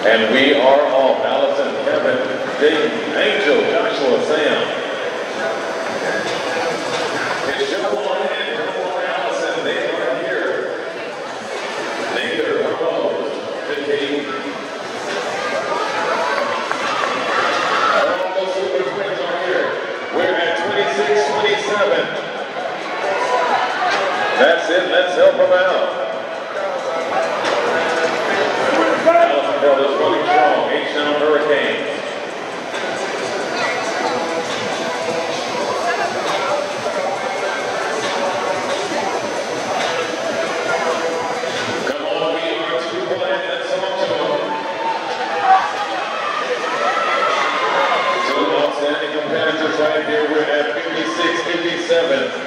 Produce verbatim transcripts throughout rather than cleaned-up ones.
And we are off. Allison, Kevin, Dayton, Angel, Joshua, Sam. It's Joe one and Joe one, Allison. They are here. Neither Ramos, fifteen. All the Super Twins are here. We're at twenty-six twenty-seven. That's it. Let's help them out. Allison Brothers running strong. H-Town Hurricanes. Come on, we are two behind. Let's talk to them. Two outstanding competitors right here. We're at fifty-six fifty-seven.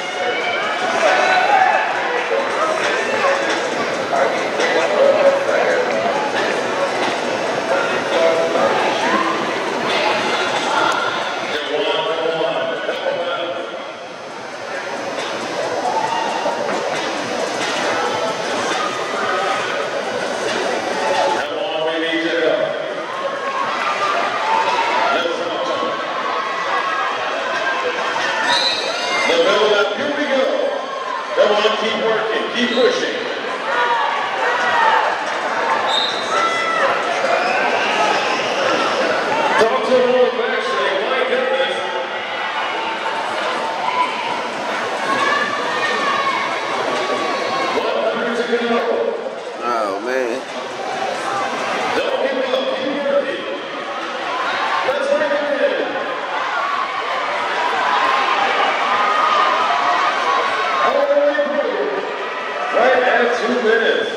Keep working, keep pushing. Talk to them on the back string, my goodness. one hundred to go. Oh, man. Don't give up, keep working. Let's bring it in. Right at two minutes.